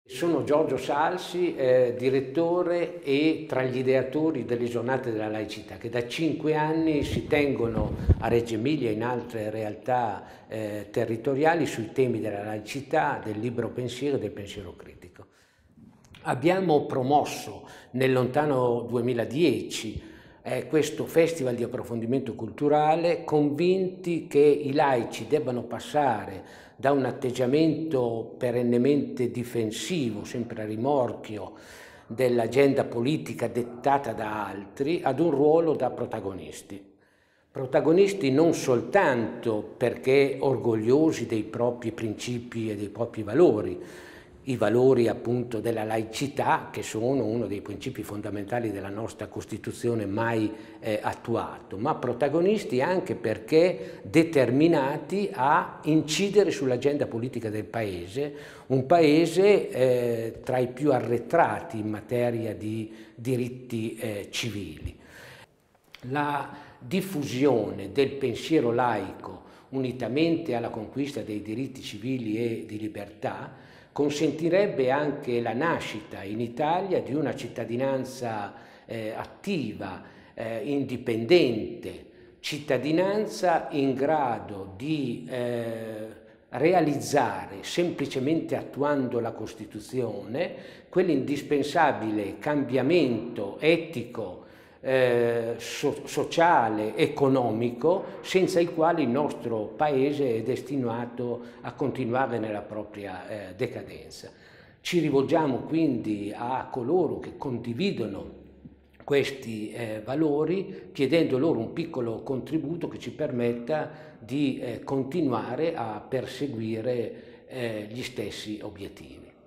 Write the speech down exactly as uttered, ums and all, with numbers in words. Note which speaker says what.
Speaker 1: Sono Giorgio Salsi, eh, direttore e tra gli ideatori delle giornate della laicità, che da cinque anni si tengono a Reggio Emilia e in altre realtà eh, territoriali sui temi della laicità, del libero pensiero e del pensiero critico. Abbiamo promosso nel lontano duemiladieci eh, questo festival di approfondimento culturale, convinti che i laici debbano passare da un atteggiamento perennemente difensivo, sempre a rimorchio dell'agenda politica dettata da altri, ad un ruolo da protagonisti. Protagonisti non soltanto perché orgogliosi dei propri principi e dei propri valori, i valori appunto della laicità, che sono uno dei principi fondamentali della nostra Costituzione mai eh, attuato, ma protagonisti anche perché determinati a incidere sull'agenda politica del Paese, un Paese eh, tra i più arretrati in materia di diritti eh, civili. La diffusione del pensiero laico unitamente alla conquista dei diritti civili e di libertà consentirebbe anche la nascita in Italia di una cittadinanza eh, attiva, eh, indipendente, cittadinanza in grado di eh, realizzare, semplicemente attuando la Costituzione, quell'indispensabile cambiamento etico, Eh, so, sociale, economico, senza il quale il nostro Paese è destinato a continuare nella propria eh, decadenza. Ci rivolgiamo quindi a coloro che condividono questi eh, valori, chiedendo loro un piccolo contributo che ci permetta di eh, continuare a perseguire eh, gli stessi obiettivi.